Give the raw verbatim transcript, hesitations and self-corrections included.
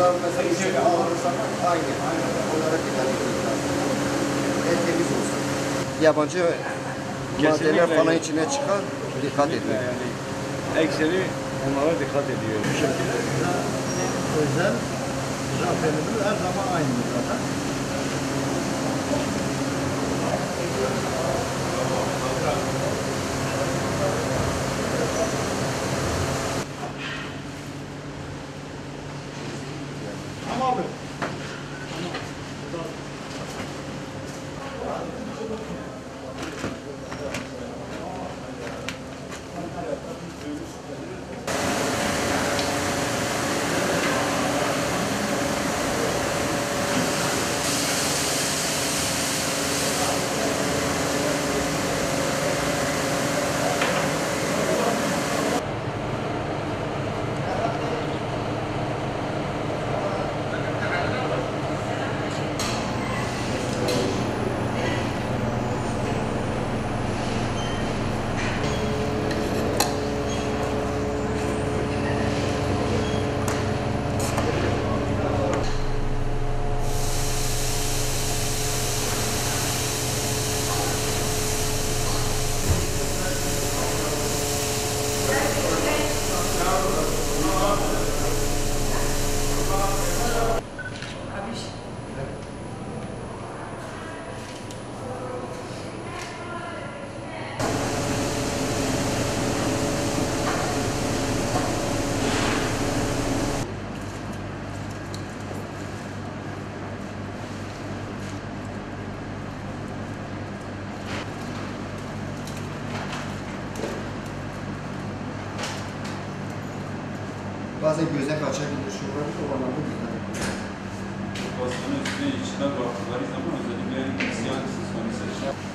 Ondan mesela içeri alırsan aynı. Aynı. Onlara dikkat etmek lazım. En temiz olsun. Yabancı maddeler falan içine çıkar. Dikkat edin. Yani ekseri onlara dikkat ediyor. Bu şekilde. Özel şampiyanımız her zaman aynı zaten. Tamam abi. Bazen gözden kaçabilir. Şunları da olanlarda dikkat edin. Pastanın üstüne içine baktıkları zaman özellikle siyah kısmını seçer.